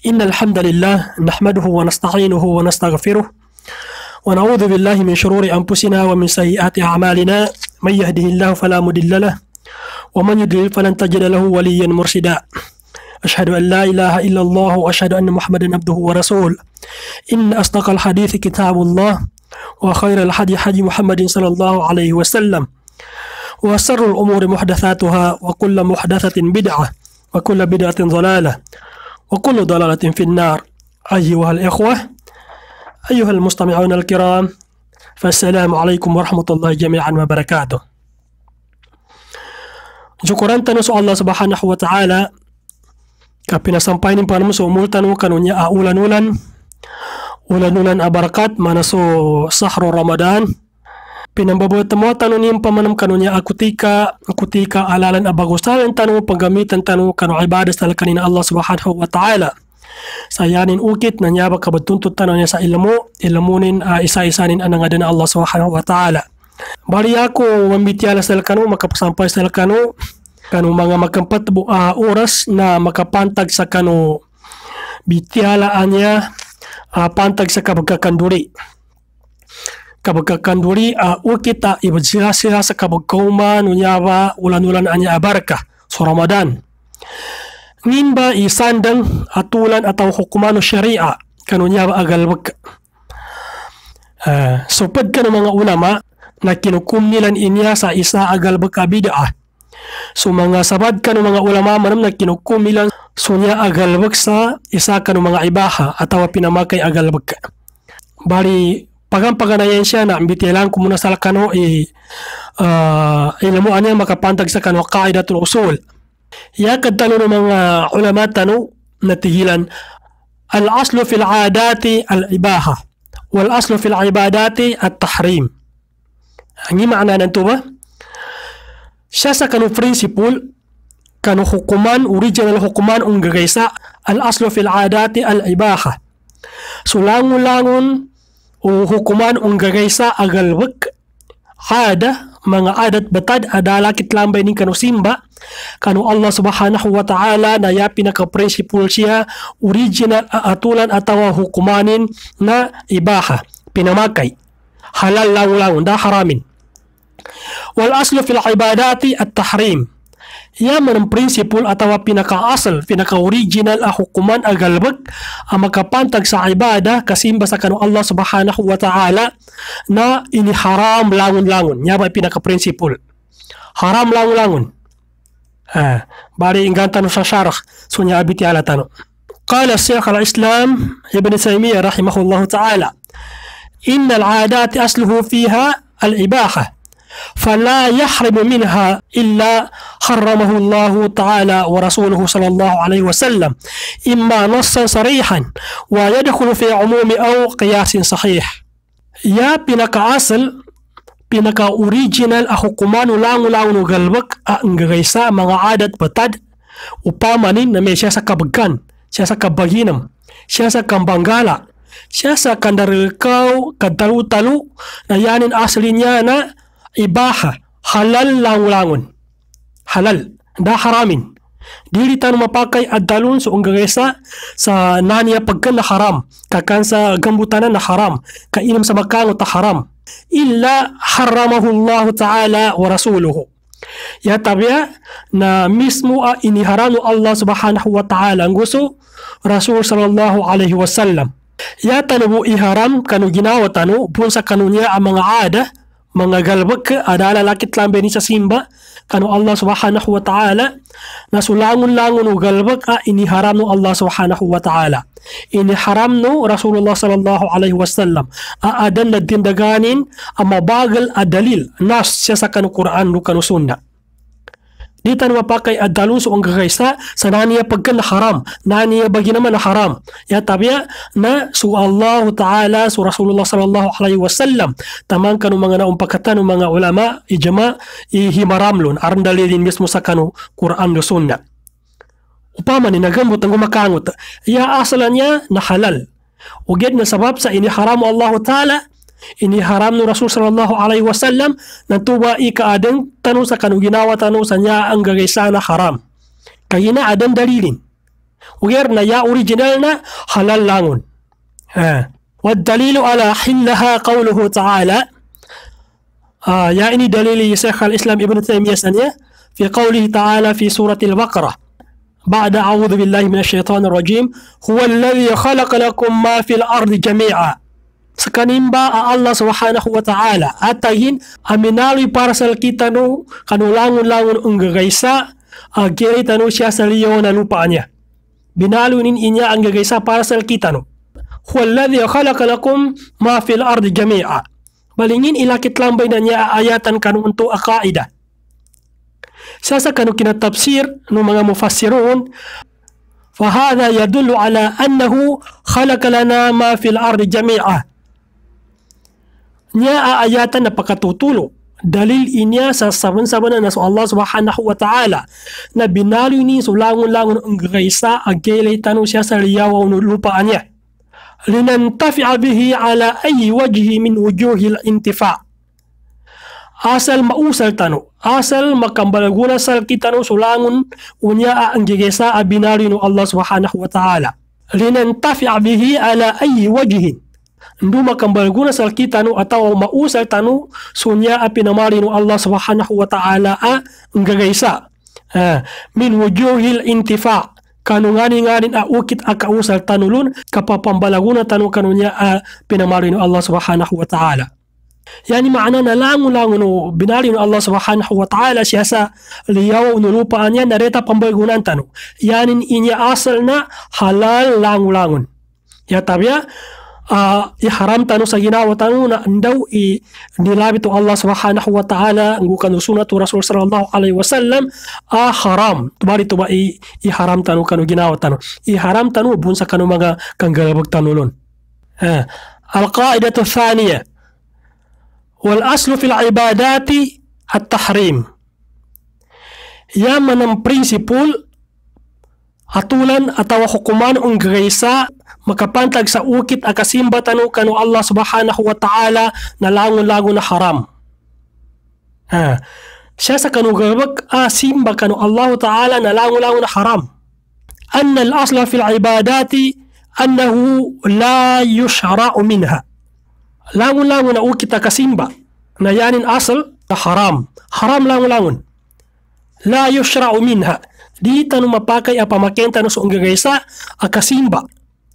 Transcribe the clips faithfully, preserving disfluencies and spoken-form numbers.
إن الحمد لله نحمده ونستعينه ونستغفره ونعوذ بالله من شرور أنفسنا ومن سيئات أعمالنا. من يهده الله فلا مضل له ومن يضلل فلن تجد له وليا مرشدا. أشهد أن لا إله إلا الله وأشهد أن محمدا عبده ورسوله. إن أصدق الحديث كتاب الله وخير الهدي هدي محمد صلى الله عليه وسلم وشر الأمور محدثاتها وكل محدثة بدعة وكل بدعة ضلالة وكل ضلالة في النار. أيها الإخوة أيها المستمعون الكرام فالسلام عليكم ورحمة الله جميعا وبركاته. Syukuran tanu sa Allah subhanahu wa ta'ala kapinasampay nin panamo sa umul tanu kanunya a ulan-ulan ulan-ulan a barakat mana so sahro Ramadan pinambabuhat mo tanu nin pamanam kanunya akutika akutika alalan a bagusalan tanu paggamitan tanu kanu ibadah sa kanina Allah subhanahu wa ta'ala sayanin ukit na nyaba kabatuntut tanu niya sa ilmu ilmunin uh, isa-isanin anang adana Allah subhanahu wa ta'ala. Bali ako mambitiala sa kanu makapasampay sa kanu kanu mga makampat uh, oras na makapantag sa kanu bitialaan niya uh, pantag sa kabagkakanduri kabagkakanduri uh, ukita ibadsiha sa kabagkauman unyaba ulan-ulan anya abarka sa Ramadan ngin ba isandang atulan atau hukumano syari'a kanu nyaba agalbag uh, supad kanu mga ulama na kinukum nilan inya sa isa agal baka-bid'ah. So mga sabad kanu mga ulama manam na kinukum nilan sunya agal bak sa isa kanu mga ibaha atau pinamakay agal baka. Bali pagampaganayan siya na ambitilan ko muna sa kanu i uh, ilmu anya makapantag sa kanu qaidatul usul. Ya kadtalo ng mga ulama tanu natigilan al-aslu fil 'adati al-ibaha wal aslu fil 'ibadati at-tahrim. Ang maana nanto ba? Siya sa kanu principle kanu hukuman original hukuman ang gagaysa al aslo fil adati al ibaha. So langon-langon o hukuman ang gagaysa agalwag ada mga adat batad adala kitlambay ning kanu simba kanu Allah subhanahu wa ta'ala na ya pinaka principle siya original atulan atawa hukumanin na ibaha pinamakay halal langon-langon da haramin. Wal aslu fil ibadati at-tahrim. Yaman ang principle atawa pinaka-asal, pinaka-original a hukuman agalbag ang makapantag sa ibada kasimba sa kanu Allah subhanahu wa ta'ala na iniharam langon-langon. Yaman ang pinaka-principle. Haram langon-langon. Ha, bari inggan tanu sa syarah sunya abiti ala tanu. Qala Syekh al-Islam Ibn Taymiyyah rahimahullahu ta'ala innal 'adati asluhu fiha al-ibaha فلا يحرم منها إلا حرمه الله تعالى ورسوله صلى الله عليه وسلم إما نصا صريحا ويدخل في عموم أو قياس صحيح. يا بنك أصل بنك أوريجينال أحكمان لانو لانو قلبك أنغيسا mga adat batad upamanin na may siya sa kabagkan, siya sa kabaginam, siya sa kambanggala, siya sa kandarikaw, kadalu-talu na yanin asli niya na ibaha halal langon-langon halal da haramin dili tan mapakai adalun so unggagesa sa naniya pagkan na haram kakan sa gambutanan na haram kainom sa makangot na haram illa haramahu Allah ta'ala wa rasuluhu ya tabiya na mismo a iniharano Allah subhanahu wa ta'ala ang gusto Rasul sallallahu alaihi wasallam ya tanubo iharam kanu ginawa tanu bun sa kanunya ang mga ada mga galbag adala lakit lambe ni sa simba kanu Allah subhanahu wa ta'ala na sulangon-langon o galbag a iniharam no Allah subhanahu wa ta'ala iniharam no Rasulullah sallallahu alaihi wasallam a adan na dindaganin a mabagal a dalil nas siya sa kanu Quran no kanu sunna di tan mapakai adalun so ang gagaysa sa naniya pagkan na haram naniya bagi naman na haram ya tabiya na su Allah ta'ala su Rasulullah sallallahu alaihi wasallam tamang kanu mga naumpakatan ng mga ulama ijma ihimaramlon aron dalilin mismo sa kanu Quran no sunna upama ni nagambot ang gumakangot ya asalan niya na halal uged na sabab sa iniharam Allah ta'ala iniharam no Rasul sallallahu alaihi wasallam nantuwa ikaadeng tanu sa kanu ginawa tanu sa niya ang gagaysa na haram kaya na adan dalilin Uger na ya original na halal langun. Ha. والدليل على حلها قوله تعالى آه يعني دليل شيخ الإسلام ابن تيمية سنية في قوله تعالى في سورة البقرة بعد أعوذ بالله من الشيطان الرجيم هو الذي خلق لكم ما في الأرض جميعا. Sekanimba Allah Subhanahu wa Ta'ala atahin aminali parasal kita no kanulangun-langun unggagaisa agiri tanu siya sa liyo na lupaanya. Binalunin inya ang gagaisa parasal kita no. Huwa alladhi khalaqa lakum ma fil ardi jami'a. Balingin ilakit lambay na niya ayatan kanu untuk akaidah. Sasa kanu kinatafsir no mga mufassirun fahadha yadullu ala annahu khalaqa lana ma fil ardi jami'a. Niya ayatan na pakatutulo. Dalil inya sa saban-saban na sa Allah Subhanahu wa Ta'ala na binalo ni sulangon-langon ang gagaisa agilay tanu siya sa liyaw no lupaan niya. لننتفع به على أي وجه من وجوه الانتفاع. Asal mausal tanu, asal makambalaguna sal kitanu sulangun unya ang gigesa abinari no Allah Subhanahu wa Ta'ala. لننتفع به على أي وجه. Ndu makambalaguna sal kitanu atau mausal tanu sunya apinamari no Allah Subhanahu wa Ta'ala ang gigesa. Min wujuhil intifa' kanunganin-nganin a ukit a kausal tanulun kapapambalaguna tanu kanunya a pinamari no Allah Subhanahu wa Ta'ala. Yani maana na langun-langun no binari no Allah Subhanahu wa Ta'ala siya sa liyaw no lupaan niya nareta pambalagunan tanu. Yanin inya asal na halal langun-langun. Ya tabya uh, iharam tanu sa ginawa tanu na andaw i nilabit Allah Subhanahu wa Ta'ala ang kanu sunatu Rasul sallallahu alaihi wasallam a haram tubari tuba i iharam tanu kanu ginawa tanu iharam tanu bunsa kanu mga kanggalabag tanulon. uh, Al-qaidatu thaniya wal aslu fil ibadati at-tahrim. Yaman ang prinsipul atulan atau hukuman ang gagaisa makapantag sa ukit akasimba tanu kanu Allah Subhanahu wa Ta'ala na langon-langon na haram. Ha. Siya sa kanu gabag asimba kanu Allah Ta'ala na langon-langon na haram. Anna al-asla fil ibadati annahu la yushra'u minha. Langon-langon na ukit akasimba na yanin asal na haram. Haram langon-langon. La yushra'u minha. Di tanu mapakai apa makenta no so gagaisa akasimba.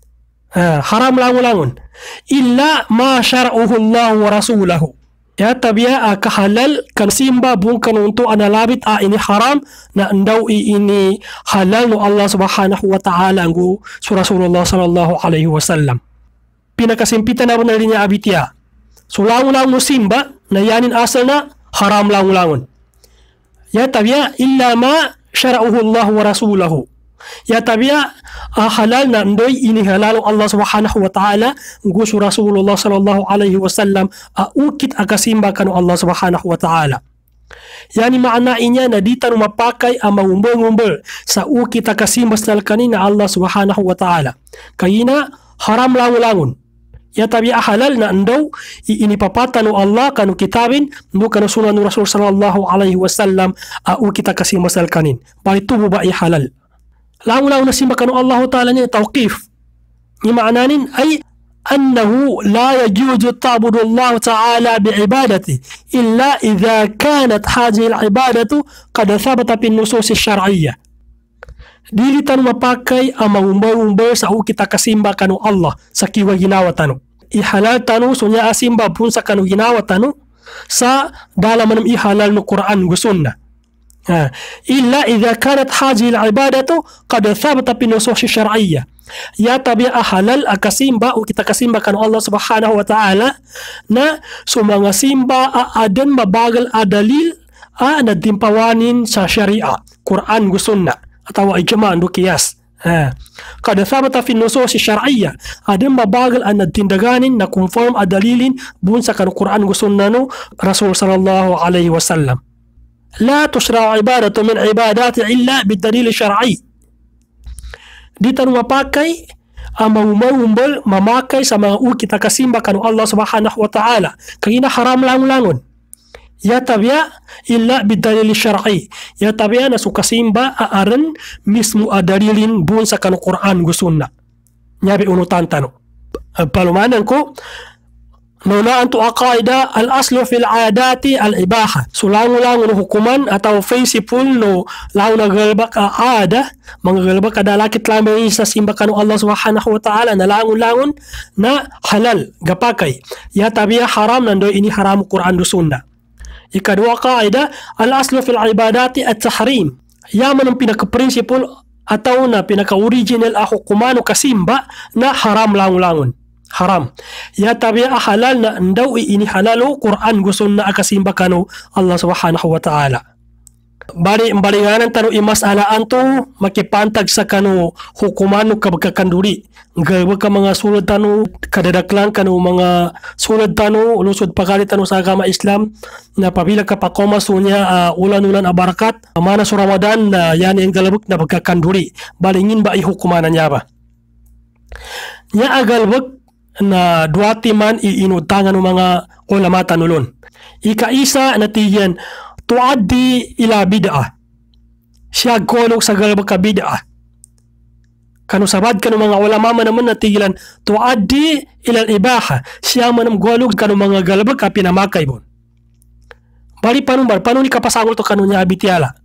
Uh, haram langun-langun illa ma syara'uhu Allah wa rasulahu. Ya tabia uh, kahalal kan simba bukan untuk analabit a uh, ini haram na ndaw ini halal no Allah Subhanahu wa Ta'ala ngu surah Rasulullah sallallahu alaihi wasallam. Pinakasimpitan na rin niya abitya. So langun-langun simba na yanin asal na haram langun-langun. Ya tabia illa ma syara'uhu Allah wa rasulahu. Ya tabia uh, halal na ndoy ini halal Allah Subhanahu wa Ta'ala ngusu Rasulullah sallallahu alaihi wasallam uh, ukit akasimba kanu Allah Subhanahu wa Ta'ala. Yani maana inya na dita no mapakai ang mangumbol-ngumbol sa ukit akasimba sal kanina Allah Subhanahu wa Ta'ala. Kayina haram langun-langun. Ya tabia halal na ndoy ini papata no Allah kanu kitabin no kanu sunan no Rasul sallallahu alaihi wasallam uh, ukit akasimba sal kanin. Bali tubo ba i halal. Langu-langu na simba kanu Allah Ta'ala niya tawqif. Ni maananin ay annahu la yajuzu ta'budu Allah Ta'ala bi'ibadati illa idha kanat hadhihi al-ibadatu qad thabata bin nusus syar'iyyah. Dili tanu mapakai ang mangumbay-umbay sa ukita kasimba kanu Allah sa kiwa ginawa tanu. Ihalal tanu sunya asimba pun sa kanu ginawa tanu sa dalam ng ihalal no Quran gusunna. Ha. Illa idha kanat hadhihi al-ibadatu qad thabata bin nusus syar'iyyah. Ya tabi'a halal akasimba o kita kasimba kanu Allah Subhanahu wa Ta'ala na sumanga simba adan mabagal adalil a nadimpawanin sa syariah Quran gusunna atau ijma' ndo qiyas. Ha. Qad thabata fi nusus syar'iyyah adan mabagal an nadindaganin na conform adalilin bun sa kanu Quran gusunna no Rasul sallallahu alaihi wasallam. لا تشرع عبادة من عبادات إلا بالدليل الشرعي. Di tanu mapakai ang mamumaumbol mamakai sa mga ukit na kasimba kanu Allah Subhanahu wa Ta'ala. Kaya haram langon-langon. ya tabia illa bidalil syar'i ya tabia na sukasimba aaran mismo adalilin bun sa kanu Quran gu sunna nyabi unutan tanu palumanan ko nuna antu aqaida al aslu fil adati al ibaha sulangu-langu no hukuman atau principle no launa galbak ada manggalbak kada lakit lamang sa simba kanu Allah subhanahu wa ta'ala na langun-langun na halal gapakay ya tabia haram nando ini haram Quran do sunna. Ikadua qaida al aslu fil ibadati at tahrim ya manang pinaka-principle atau na pinaka-original a hukuman no kasimba na haram langun-langun haram ya tabia halal na ndaw ini halalo Quran gu sunna akasimba kanu Allah subhanahu wa ta'ala. Bari imbalinganan tanu imasala anto makipantag sa kanu hukuman no kabagkakanduri galwa ka mga sulod tanu kadadaklan kanu mga sulod tanu lusod pagari tanu sa agama Islam na pabila ka pakoma sunya uh, ulan-ulan abarakat mana su Ramadan na uh, yani ang galabuk na bagkakanduri balingin ba ihukumanan niya ba nya agalbuk na dua timan iinutangan ng mga ulama tanulon. Ika-isa na tiyan tuaddi ila bid'ah. Siya golog sa galbag ka bid'ah. Kanu sabad kanu mga ulama man naman natigilan tuaddi ila ibaha. Siya man golog kanu mga galbag ka pinamakay bon. Bali panumbar panu ni kapasangol to kanu nya abitiala.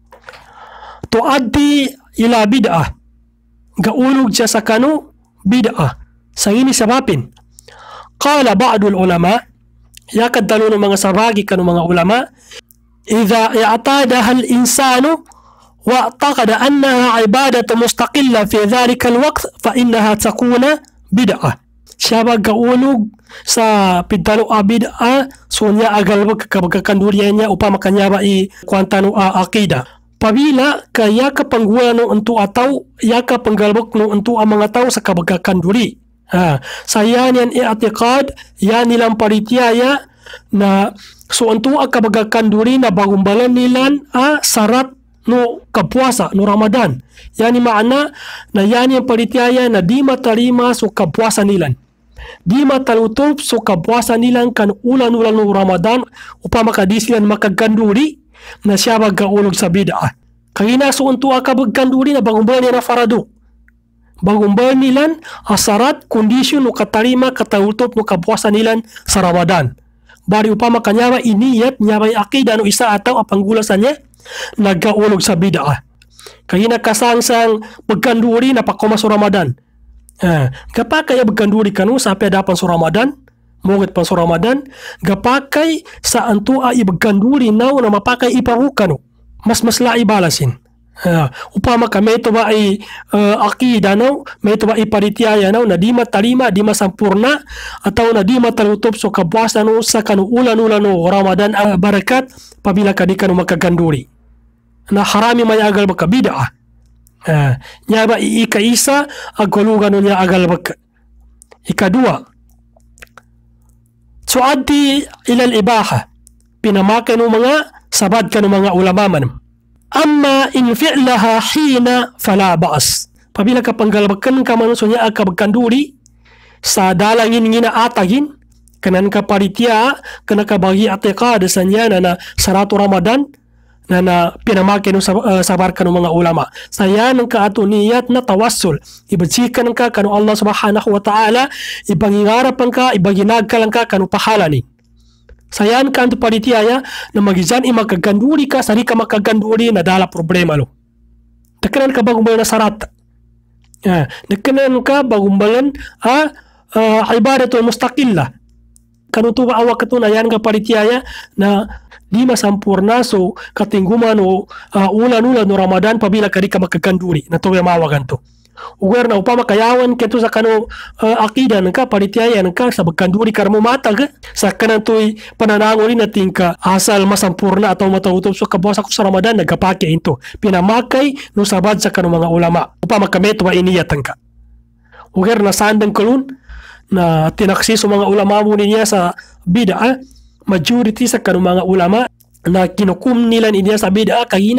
Tuaddi ila bid'ah. Gaulog siya sa kanu bid'ah. Sa ini sabapin qala ba'dul ulama yakad dalo ng mga sabagi kanu mga ulama idha i'tadaha al-insanu wa i'taqada annaha ibadatu mustaqilla fi dhalika al-waqt fa innaha takuna bid'ah siya gaulog sa pidalo a bid'ah sunya agalbag kabagkakanduriya upama kanya ba i kwantano a aqida pabila kaya kapanggulan no untu ataw yaka panggalbak no untu ang mga tao sa kabagkakanduri. Ha, saya niyan i'tiqad ya nilang paritiyaya na so antu ang kabagkakanduri na bagumbalan nilan a sarat no kapuasa no Ramadan. Yani maana na yan yung paritiyaya na di matarima so kapuasa nilan. Di matalutop so kapuasa nilan kan ulan-ulan no Ramadan upama kadisilan makagkanduri na siya magkaulog sa bid'ah. Kaya na so antu ang kabagkanduri na bagumbalan niya na farado. Bagumbalan nilan asarat kondisyon no katarima katawutop no kapuasa nilan sa Ramadan. Bari upama kanyawa iniyat niya may akida no isa ataw apanggulasan niya nagkaulog sa bid'ah. Kaya nakasangsang pagkanduri na pakoma sa Ramadan. Ah, kapag kaya pagkanduri kanu sa pedapan sa Ramadan, mugit pa sa Ramadan, gapakay sa antua ibagkanduri naw na mapakay ipahukano. Mas mas lai balasin. Uh, upama ka may ito ba ay uh, akida no, may ito ba ay paritiyaya no, na di matalima, di masampurna ataw na di matalutop so kabuasa no sa kanu ulan-ulan no Ramadan uh, barakat pabila ka di kanu magkaganduri na harami may agal baka bid'ah. Uh, nya ba ika-isa agulugan no niya agal baka. Ikadua suaddi ilal ibaha pinamakan no mga sabad kanu mga ulama man. Amma in fi'laha hina fala ba'as. Pabila ka panggalbakan ka man so niya agkabagkanduri sa dalangin ngina atagin kanan ka paritya kana ka bagi atiqad sa niya na, na saratu Ramadan na na pinamakin no uh, sabar kanu mga ulama. Saya nang kaatuniyat na tawassul. Ibatsikan ka kanu Allah subhanahu wa ta'ala, ibangingarapan ka, ibaginag ka lang ka kanu pahalani. Sayan ka anto paritiyaya na magizan i magkaganduri ka, sari ka magkaganduri na dala problema lo. Nakanan ka bagumbalan na sarat. Ah, nakanan ka bagumbalan a uh, ibadatu mustaqillah. Kanutu ba awak ito na yan ka paritiyaya na di masampurna so katingguman o uh, ulan-ulan no Ramadan pabila ka di ka magkaganduri na tuwa mawagan to. Ugar na upama kayawan keto sa kano uh, akida nka paritiyaya nka sa bagkanduri karmo matag sa kanan to'y pananangoli na tingka asal masampurna atau matautob so kabuasa ko sa Ramadan nagapake into pinamakay no sabad sa kano mga ulama upama kameto ba iniyatan ka. Ugar na sandang kalun na tinaksi so mga ulama mo niya sa bid'ah majority sa kano mga ulama na kinukum nila niya sa bid'ah kaya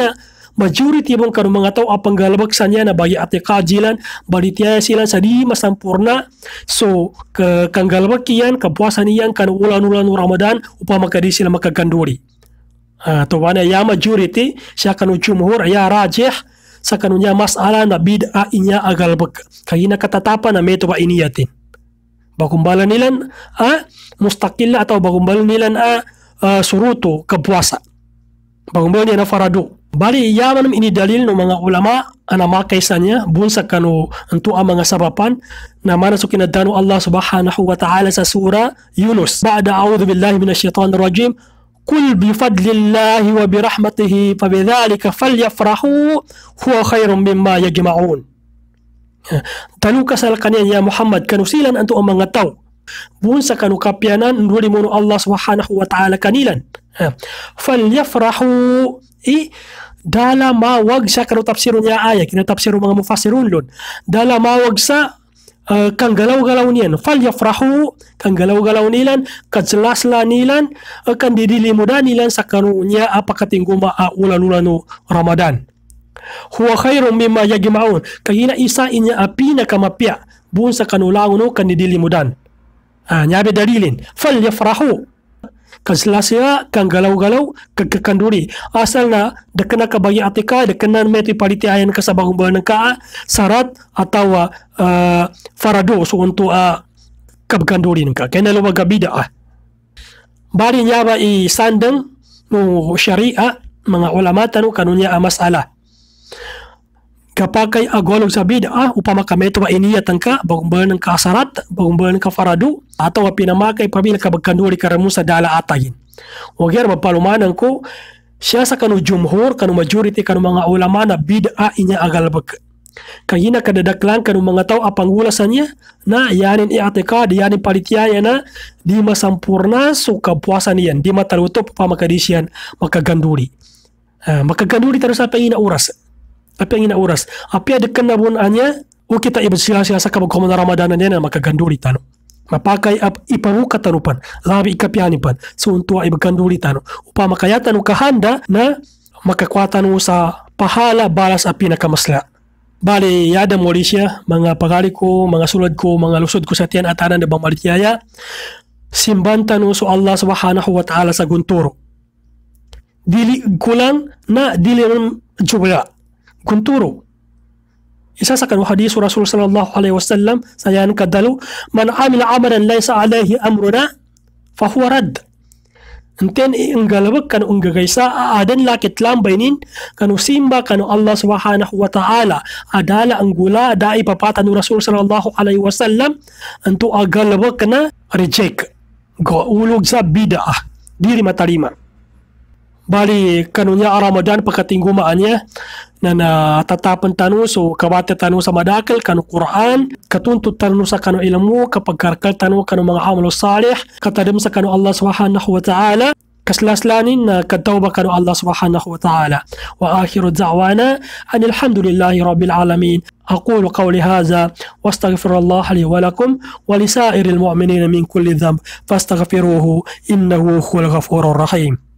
majority mong kanu mga tao apang galabagsan niya na bagi ate kajilan balitiyaya sila sa di masampurna so ke kang galabag kiyan kapuasan niyan kanu ulan-ulan Ramadan upama kadi sila makaganduri. Uh, to wana ya majority siya kanu jumhur ya rajih sa kanunya masala na bid'a inya agalbag kayina katatapan na meto ba iniyatin bagumbala nilan a mustaqil atau bagumbala nilan a uh, suruto kapuasa bagumbala niya na faradu bali yaman ini dalil ng mga ulama ana makaisanya bunsa kanu antu ang mga sabapan na manasukin na danu Allah subhanahu wa ta'ala sa surah Yunus ba'da a'udhu billahi minasyaitanir rajim قل بفضل الله وبرحمته فبذلك فليفرحوا هو خير مما يجمعون. Tanu kasal kaniya ya Muhammad kanusilan antu ang mga tao bunsa kanu kapyanan nduli mo Allah subhanahu wa ta'ala kanilan falyafrahu i dala mawag sa kanu tafsirun niya aya kina tafsirun mga mufassirun lon dala mawag sa Uh, kang galaw-galaw niyan falyafrahu kang galaw-galaw nilan kajelasla nilan uh, kan didilimudan nilan sa kanunya apakatingguma uh, ulan-ulanu Ramadan huwa khairum mimma yajma'un kayina isa inya apina kamapya bun sa kanulanguno kan didilimudan uh, nyabe dalilin falyafrahu kajelasya kang galaw-galaw kagkakanduri asal na dekena kabagi atika dekena meti paliti ayan kasabang bulan ka syarat atau uh, farado so untuk uh, kabkanduri ka kena luwag bid'ah bari nyaba i sandang no syariah mga ulama tanu kanunya masala kapag kay agolog sa bid'ah upama kameto ba iniyatan ka bagong bulan ka sarat bagong bulan ka farado atau pinamakay pabila kabagkanduri karamu sa dala atayin wagyar mapalumanan ko siya sa kanu jumhur kanu majority kanu mga ulama na bid'ah inya agalbag kayina kadadaklan kanu mga tao apangulasan niya na yanin i'atikad yanin palitiyaya na di masampurna so kapuasan niyan di mataluto pamakadisyan makaganduri uh, makaganduri terus apa ina uras apa ina uras apa dekan na bun anya o kita ibasila sa kabagkoman Ramadan niya na makaganduri tano mapakai ap iparuka tanupan labi ikapyanipan so untua ibaganduri tano upama kaya tanu kahanda na makakwatan mo sa pahala balas api na kamasla bali yada mo siya mga pagari ko mga sulad ko mga lusod ko sa tiyan atanan na bang malitiyaya simban tanu so Allah subhanahu wa ta'ala sa gunturo dili kulang na dili jubla gunturo isa sa kanu hadis Rasul sallallahu alaihi wasallam sayan kadalu man amila amalan laysa alaihi amruna fa huwa rad enten inggalawag kanu unggagaysa adan lakit lambaynin kanu simba kanu Allah subhanahu wa ta'ala adala anggula da ipapatan ni Rasul sallallahu alaihi wasallam antu agalawag kana reject go ulog sa bid'ah diri matarima bali kanunya Ramadan pakatinggumaannya na natatapan tanu so kabate tanu sa madakal kanu Quran katuntut tanu sa kanu ilmu kapag karkal tanu kanu mga amal salih katadem sa kanu Allah subhanahu wa ta'ala kaslaslanin na katawba kanu Allah subhanahu wa ta'ala wa akhiru da'wana anil hamdulillahi rabbil alamin aqulu qawli hadha wastaghfirullah li wa lakum wa lisairil mu'minina min kulli dhanb fastaghfiruhu innahu huwal ghafurur rahim.